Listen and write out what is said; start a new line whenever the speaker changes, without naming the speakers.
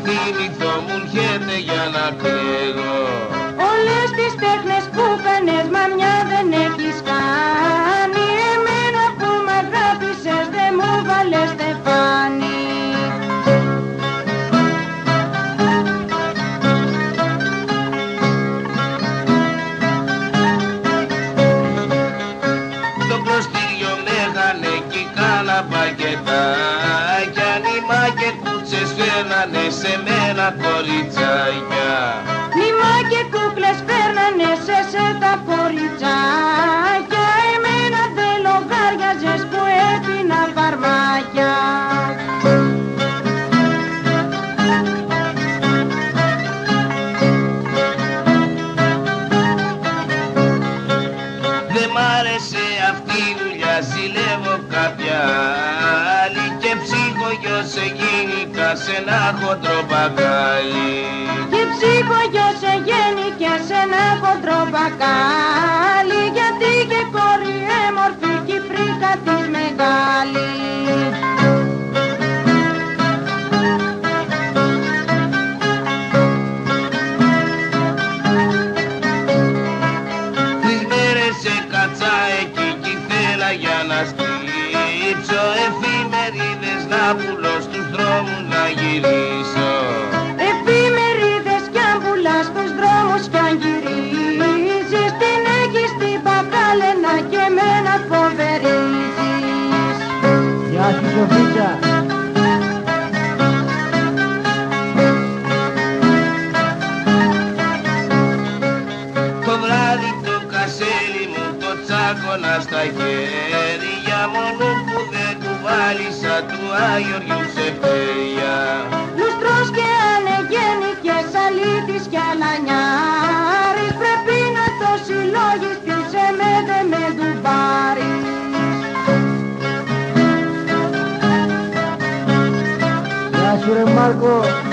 θυμηθώ μου έρχεται για να κλαίγω.
Όλες τις τέχνες που κάνες μα μια δεν έχεις κάνει. Εμένα που μ' αγάπησες δεν μου βάλες στεφάνι.
Στο προστήριο με είχανε κι κάνα πακετάκια. Νήμα και κούτσες φέρνανε σε μένα κοριτσάκια.
Νήμα και κούκλες φέρνανε σε τα κοριτσάκια. Εμένα δεν λογάριαζες που έπινα φαρμάκια.
Δεν μ' άρεσε αυτή η δουλειά, ζηλεύω κάποια άλλη. Και ψυχογιός σε γίνηκα σε ένα χοντρό μπακάλι.
Και ψυχογιός σε γέννηκε σε ένα χοντρό μπακάλι. Γιατί και κόρη έμορφη κι η φρύκα της μεγάλη.
Τρεις μέρες σε κάτσα εκεί κι ήθελα για να στρίψω. Εφημερίδες να πουλώ στους δρόμους να γυρίσω.
Εφημερίδες κι αν πουλάς στους δρόμους κι αν γυρίζεις. Την έχεις την μπακάλαινα και εμένα φοβερίζεις.
Γεια σου Σοφίτσα.
Το βράδυ το κασέλι μου το τσάκωνα στα χέρια. Μόνο που δεν του βάλισα του Άγιοριου σε πτέρια.
Λουστρός και ανεγέννηκες, αλήτης κι αλανιάρης. Πρέπει να το συλλογιστείς, εμένα με ντουμπάρεις.
Γεια σου ρε Μάρκο.